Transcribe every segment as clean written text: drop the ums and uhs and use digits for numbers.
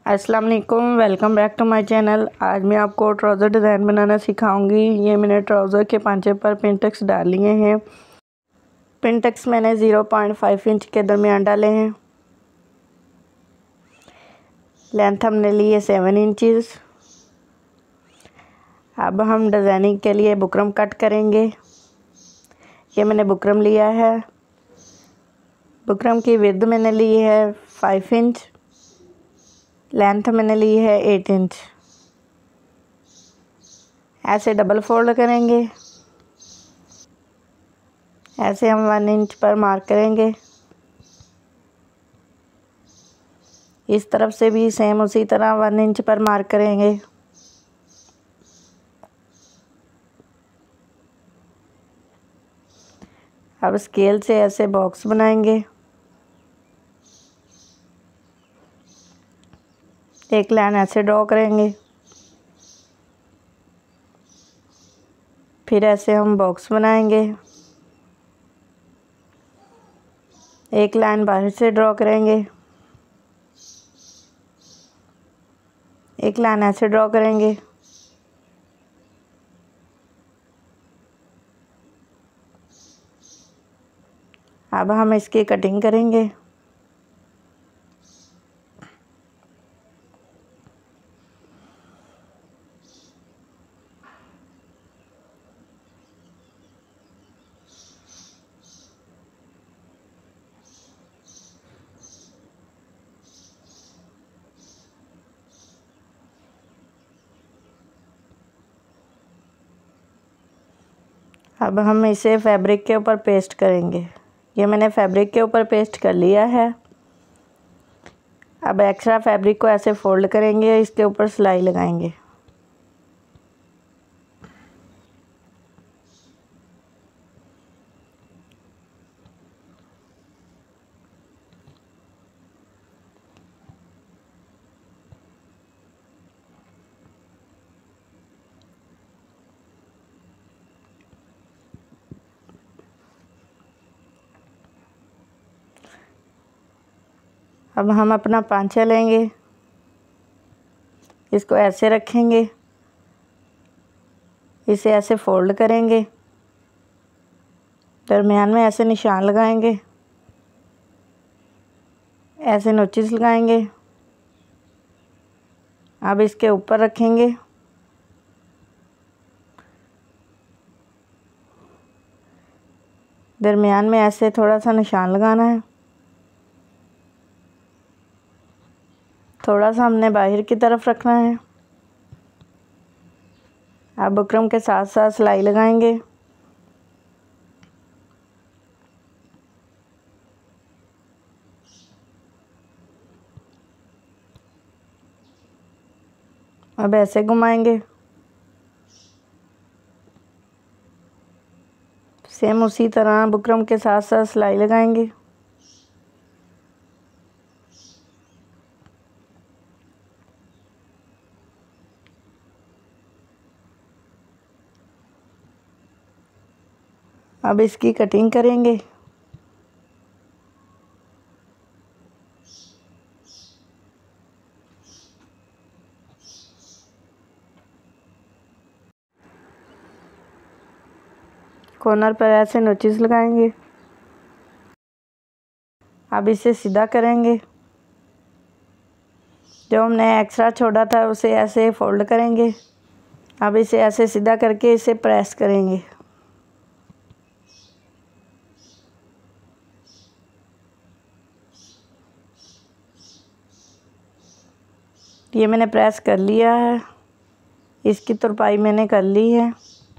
अस्सलाम वालेकुम, welcome back to my channel. आज मैं आपको ट्राउज़र डिज़ाइन बनाना सिखाऊंगी। ये मैंने ट्राउज़र के पांचे पर पिनटक्स डाल लिए हैं। पिनटक्स मैंने 0.5 इंच के दरमियान डाले हैं। लेंथ हमने ली है 7 इंचज़। अब हम डिज़ाइनिंग के लिए बुकरम कट करेंगे। ये मैंने बुकरम लिया है। बुकरम की विड्थ मैंने ली है 5 इंच। लेंथ मैंने ली है 8 इंच। ऐसे डबल फोल्ड करेंगे। ऐसे हम 1 इंच पर मार्क करेंगे। इस तरफ से भी सेम उसी तरह 1 इंच पर मार्क करेंगे। अब स्केल से ऐसे बॉक्स बनाएंगे। एक लाइन ऐसे ड्रॉ करेंगे। फिर ऐसे हम बॉक्स बनाएंगे। एक लाइन बाहर से ड्रॉ करेंगे। एक लाइन ऐसे ड्रॉ करेंगे। अब हम इसकी कटिंग करेंगे। अब हम इसे फैब्रिक के ऊपर पेस्ट करेंगे। ये मैंने फैब्रिक के ऊपर पेस्ट कर लिया है। अब एक्स्ट्रा फैब्रिक को ऐसे फोल्ड करेंगे, इसके ऊपर सिलाई लगाएंगे। अब हम अपना पांचा लेंगे, इसको ऐसे रखेंगे, इसे ऐसे फोल्ड करेंगे, दरमियान में ऐसे निशान लगाएंगे, ऐसे नोचेस लगाएंगे। अब इसके ऊपर रखेंगे। दरमियान में ऐसे थोड़ा सा निशान लगाना है। थोड़ा सा हमने बाहर की तरफ रखना है। अब बुकरम के साथ साथ सिलाई लगाएंगे। अब ऐसे घुमाएंगे। सेम उसी तरह बुकरम के साथ साथ सिलाई लगाएंगे। अब इसकी कटिंग करेंगे। कॉर्नर पर ऐसे नोचेस लगाएंगे। अब इसे सीधा करेंगे। जो हमने एक्स्ट्रा छोड़ा था उसे ऐसे फोल्ड करेंगे। अब इसे ऐसे सीधा करके इसे प्रेस करेंगे। ये मैंने प्रेस कर लिया है। इसकी तुरपाई मैंने कर ली है।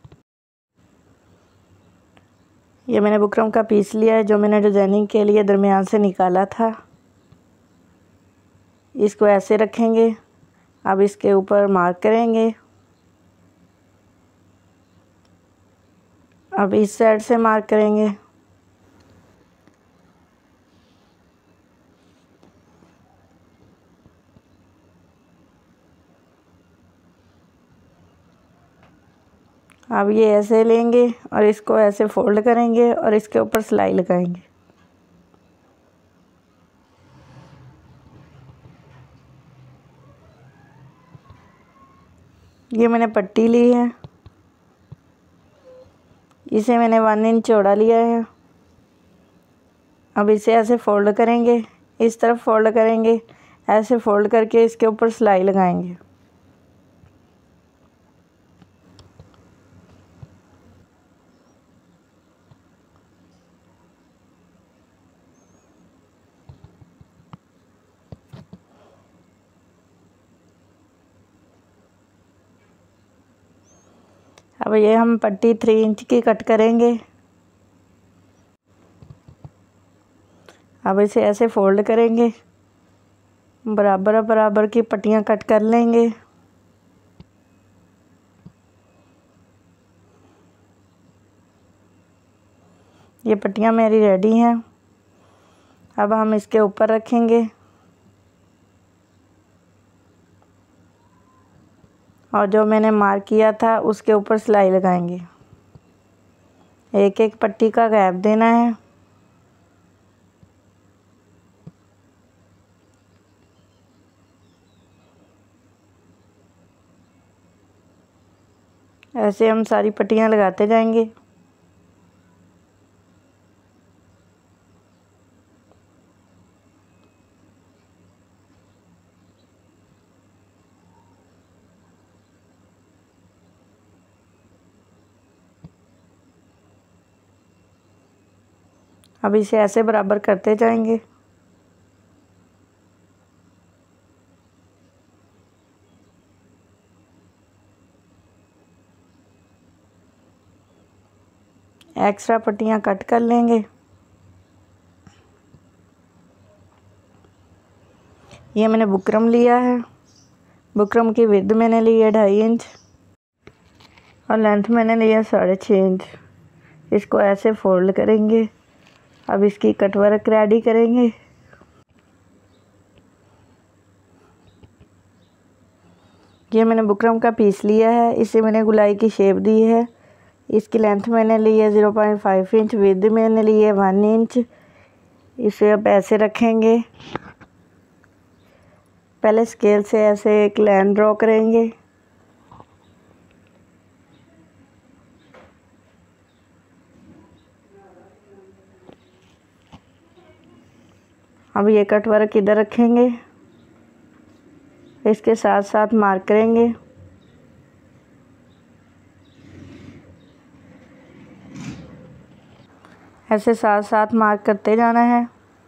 ये मैंने बुकरम का पीस लिया है जो मैंने डिज़ाइनिंग के लिए दरमियान से निकाला था। इसको ऐसे रखेंगे। अब इसके ऊपर मार्क करेंगे। अब इस साइड से मार्क करेंगे। अब ये ऐसे लेंगे और इसको ऐसे फोल्ड करेंगे और इसके ऊपर सिलाई लगाएंगे। ये मैंने पट्टी ली है, इसे मैंने 1 इंच चौड़ा लिया है। अब इसे ऐसे फोल्ड करेंगे, इस तरफ फोल्ड करेंगे, ऐसे फोल्ड करके इसके ऊपर सिलाई लगाएंगे। अब ये हम पट्टी 3 इंच की कट करेंगे। अब इसे ऐसे फोल्ड करेंगे, बराबर बराबर की पट्टियाँ कट कर लेंगे। ये पट्टियाँ मेरी रेडी हैं। अब हम इसके ऊपर रखेंगे और जो मैंने मार्क किया था उसके ऊपर सिलाई लगाएंगे। एक एक पट्टी का गैप देना है। ऐसे हम सारी पट्टियाँ लगाते जाएंगे। अब इसे ऐसे बराबर करते जाएंगे। एक्स्ट्रा पट्टियाँ कट कर लेंगे। ये मैंने बुकरम लिया है, बुकरम की विड्थ मैंने ली है 2.5 इंच और लेंथ मैंने लिया 6.5 इंच। इसको ऐसे फोल्ड करेंगे। अब इसकी कट वर्क रेडी करेंगे। ये मैंने बुकरम का पीस लिया है, इसे मैंने गुलाई की शेप दी है। इसकी लेंथ मैंने ली है 0.5 इंच, विड्थ मैंने ली है 1 इंच। इसे अब ऐसे रखेंगे। पहले स्केल से ऐसे एक लाइन ड्रॉ करेंगे। अब ये कट वर्क इधर रखेंगे, इसके साथ साथ मार्क करेंगे। ऐसे साथ साथ मार्क करते जाना है।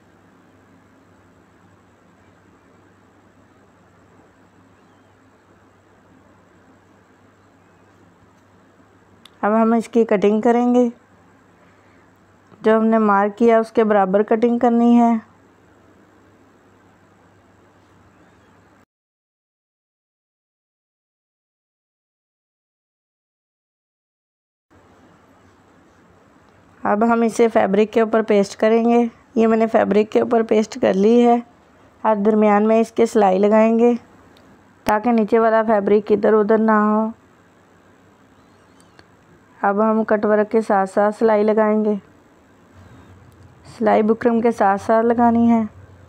अब हम इसकी कटिंग करेंगे। जो हमने मार्क किया उसके बराबर कटिंग करनी है। अब हम इसे फैब्रिक के ऊपर पेस्ट करेंगे। ये मैंने फैब्रिक के ऊपर पेस्ट कर ली है। अब दरमियान में इसके सिलाई लगाएंगे ताकि नीचे वाला फैब्रिक इधर उधर ना हो। अब हम कट वर्क के साथ साथ सिलाई लगाएंगे। सिलाई बुकरम के साथ साथ लगानी है।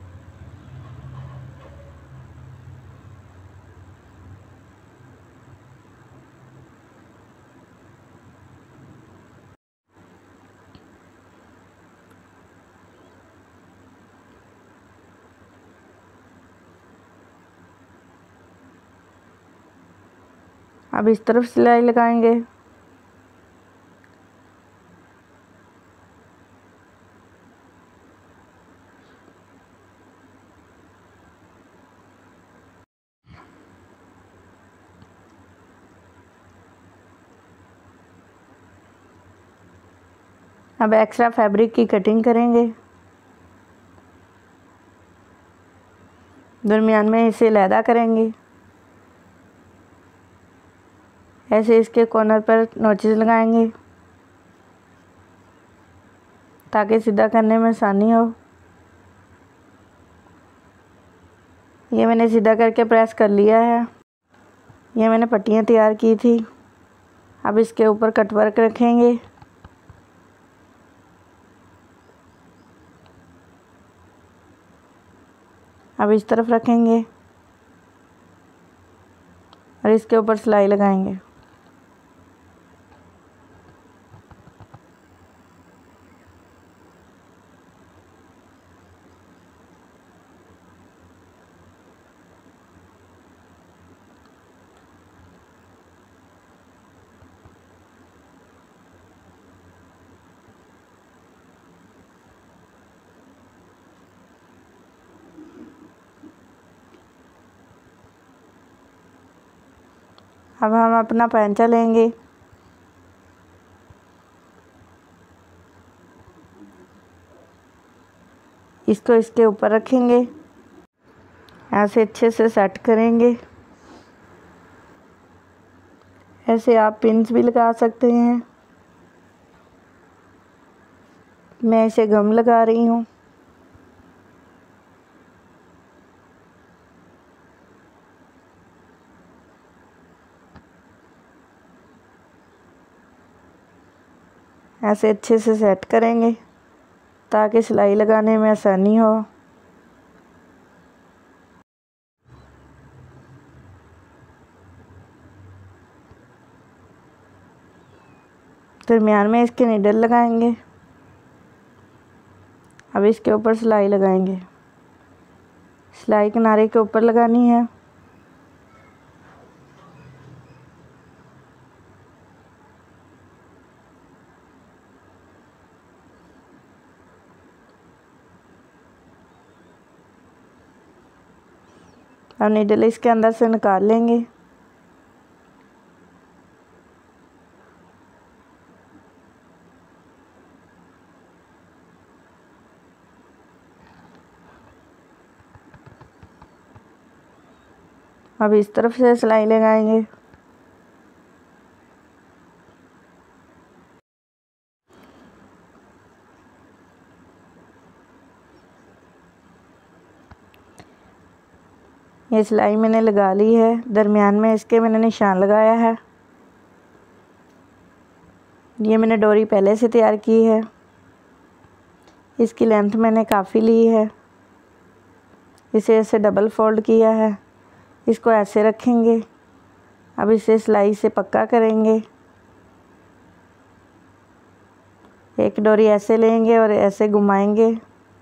अब इस तरफ सिलाई लगाएंगे। अब एक्स्ट्रा फैब्रिक की कटिंग करेंगे। दरमियान में इसे लैदा करेंगे। ऐसे इसके कॉर्नर पर नोचेस लगाएंगे ताकि सीधा करने में आसानी हो। ये मैंने सीधा करके प्रेस कर लिया है। ये मैंने पट्टियाँ तैयार की थी। अब इसके ऊपर कट वर्क रखेंगे। अब इस तरफ रखेंगे। और इसके ऊपर सिलाई लगाएंगे। अब हम अपना पैंचा लेंगे, इसको इसके ऊपर रखेंगे, ऐसे अच्छे से सेट करेंगे। ऐसे आप पिन्स भी लगा सकते हैं, मैं इसे गम लगा रही हूँ। ऐसे अच्छे से सेट करेंगे ताकि सिलाई लगाने में आसानी हो। दरमियान में इसके नीडल लगाएंगे। अब इसके ऊपर सिलाई लगाएंगे, सिलाई किनारे के ऊपर लगानी है। अब नीडल इसके अंदर से निकाल लेंगे। अब इस तरफ से सिलाई लगाएंगे। ये सिलाई मैंने लगा ली है, दरमियान में इसके मैंने निशान लगाया है। ये मैंने डोरी पहले से तैयार की है, इसकी लेंथ मैंने काफ़ी ली है। इसे ऐसे डबल फोल्ड किया है, इसको ऐसे रखेंगे। अब इसे सिलाई से पक्का करेंगे। एक डोरी ऐसे लेंगे और ऐसे घुमाएंगे।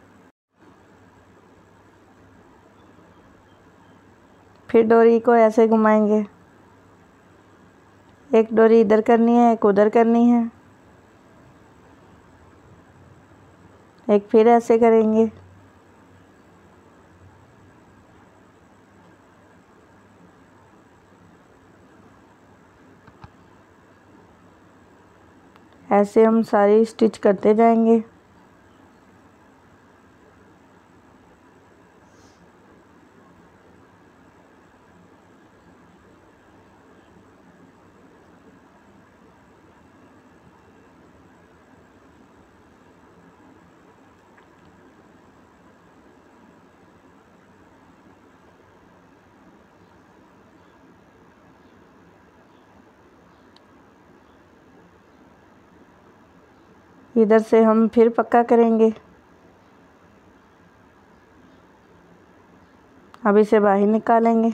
फिर डोरी को ऐसे घुमाएंगे। एक डोरी इधर करनी है, एक उधर करनी है। एक फिर ऐसे करेंगे। ऐसे हम सारी स्टिच करते जाएंगे। इधर से हम फिर पक्का करेंगे। अब इसे बाहर निकालेंगे।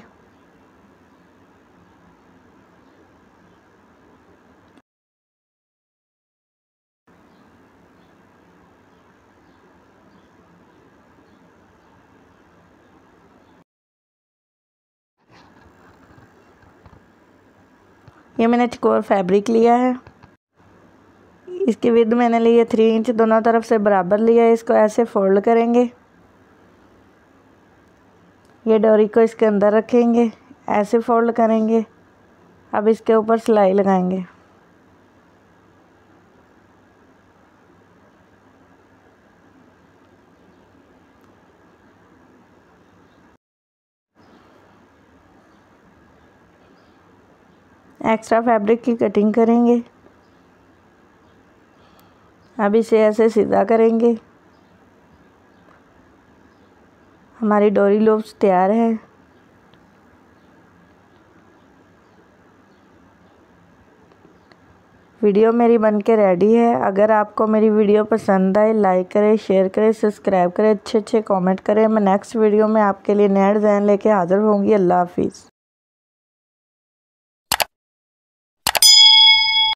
ये मैंने चकोर फैब्रिक लिया है, इसकी विड्थ मैंने ली है 3 इंच, दोनों तरफ से बराबर लिया है। इसको ऐसे फोल्ड करेंगे, ये डोरी को इसके अंदर रखेंगे, ऐसे फोल्ड करेंगे। अब इसके ऊपर सिलाई लगाएंगे। एक्स्ट्रा फैब्रिक की कटिंग करेंगे। अब इसे ऐसे सीधा करेंगे। हमारी डोरी लूप्स तैयार है। वीडियो मेरी बनके रेडी है। अगर आपको मेरी वीडियो पसंद आए, लाइक करें, शेयर करें, सब्सक्राइब करें, अच्छे कमेंट करें। मैं नेक्स्ट वीडियो में आपके लिए नया डिज़ाइन लेके हाज़िर होंगी। अल्लाह हाफिज़।